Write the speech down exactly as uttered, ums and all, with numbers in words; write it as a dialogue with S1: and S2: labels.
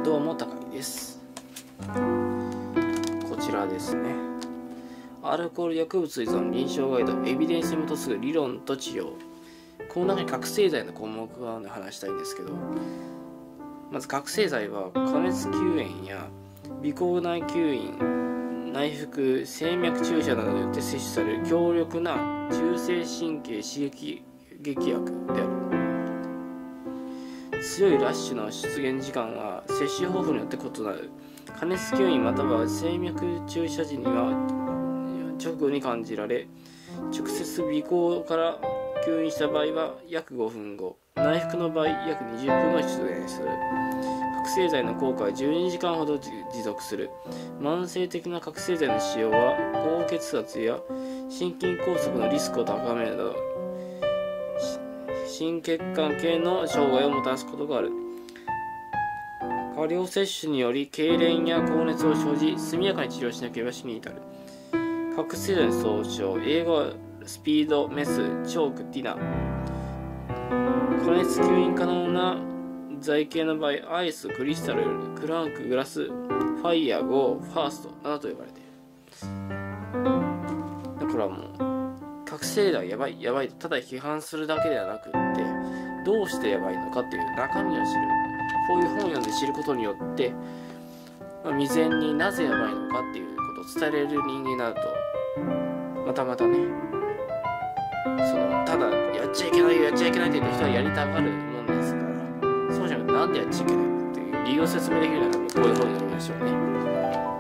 S1: 度も高いです。こちらですね。アルコール薬物依存臨床ガイド、エビデンスに基づく理論と治療。この中に覚醒剤の項目が話したいんですけど、まず覚醒剤は加熱吸煙や鼻腔内吸引、内服、静脈注射などによって摂取される強力な中性神経刺激劇薬である。強いラッシュの出現時間は摂取方法によって異なる。加熱吸引または静脈注射時には直後に感じられ、直接鼻孔から吸引した場合は約ごふんご、内服の場合約にじゅっぷん後出現する。覚醒剤の効果はじゅうにじかんほど持続する。慢性的な覚醒剤の使用は高血圧や心筋梗塞のリスクを高めるなど心血管系の障害をもたらすことがある。過量摂取により痙攣や高熱を生じ、速やかに治療しなければ死に至る。覚醒剤の総称、英語はスピード、メス、チョーク、ティナ。加熱吸引可能な剤系の場合、アイス、クリスタル、クランク、グラス、ファイヤー、ゴー、ファーストなどと呼ばれている。だからもう、覚醒剤やばい、やばいとただ批判するだけではなくって、どうしてやばいのかっていう中身を知る。こういう本を読んで知ることによって、まあ、未然になぜやばいのかっていうことを伝えられる人間になると、またまたね、そのただやっちゃいけないよやっちゃいけないって言って人はやりたがるもんですから、そうじゃなくてなんでやっちゃいけないっていう理由を説明できるならこういう本になりましょうね。